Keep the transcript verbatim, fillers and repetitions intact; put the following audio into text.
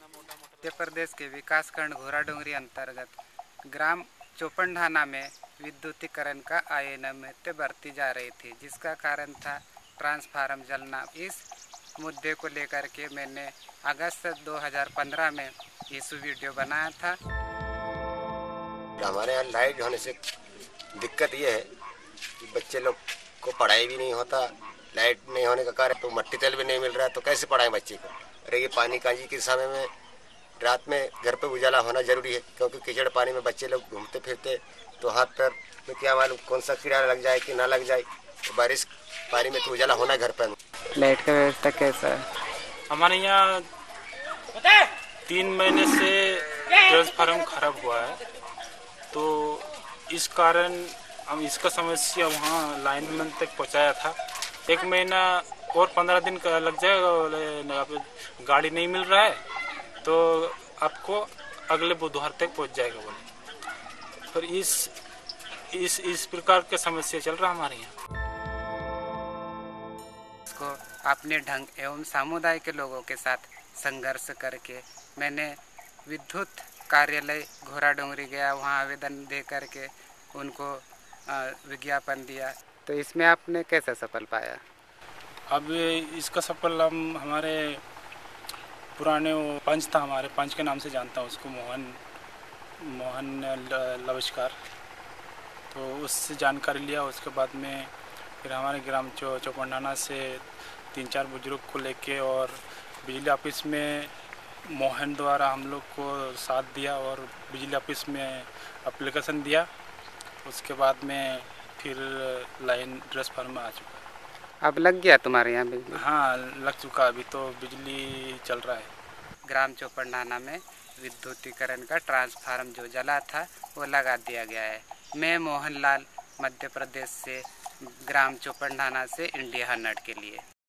मध्य प्रदेश के विकासखंड घोराडोंगरी अंतर्गत ग्राम चोपंढाना में विद्युतीकरण का अनियमितता बढ़ती जा रही थी, जिसका कारण था ट्रांसफार्मर जलना। इस मुद्दे को लेकर के मैंने अगस्त दो हज़ार पंद्रह में इस वीडियो बनाया था। हमारे यहाँ लाइट होने से दिक्कत ये है कि बच्चे लोग को पढ़ाई भी नहीं होता। लाइट नहीं होने का कारण तो मट्टी तेल भी नहीं मिल रहा है, तो कैसे पढ़ाएं बच्चे को। अरे ये पानी कांजी के समय में रात में घर पे उजाला होना जरूरी है, क्योंकि कीचड़ पानी में बच्चे लोग घूमते फिरते तो हाथ पैर में क्या मालूम कौन सा कीड़ा लग जाए कि ना लग जाए। तो बारिश पानी में तो उजाला होना घर पर। लाइट का व्यवस्था कैसा है? हमारे यहाँ तीन महीने से ट्रांसफार्मर खराब हुआ है, तो इस कारण हम इसका समस्या वहाँ लाइनमैन तक पहुँचाया था। एक महीना और पंद्रह दिन का लग जाएगा, गाड़ी नहीं मिल रहा है तो आपको अगले बुधवार तक पहुँच जाएगा बोले। पर इस इस इस प्रकार की समस्या चल रहा हमारे यहाँ। इसको अपने ढंग एवं समुदाय के लोगों के साथ संघर्ष करके मैंने विद्युत कार्यालय घोराडोंगरी गया, वहाँ आवेदन दे करके उनको विज्ञापन दिया। तो इसमें आपने कैसा सफल पाया? अब इसका सफल हम हमारे पुराने वो पंच था, हमारे पंच के नाम से जानता हूँ उसको, मोहन मोहन लवस्कार। तो उससे जानकारी लिया। उसके बाद में फिर हमारे ग्राम चो चौपंढाना से तीन चार बुजुर्ग को लेके और बिजली ऑफिस में मोहन द्वारा हम लोग को साथ दिया और बिजली ऑफिस में एप्लीकेशन दिया। उसके बाद में फिर लाइन ट्रांसफार्मर आ चुका है। अब लग गया तुम्हारे यहाँ बिजली? हाँ लग चुका, अभी तो बिजली चल रहा है। ग्राम चौपंढाना में विद्युतीकरण का ट्रांसफार्मर जो जला था वो लगा दिया गया है। मैं मोहनलाल मध्य प्रदेश से ग्राम चौपंढाना से इंडिया अनहर्ड के लिए।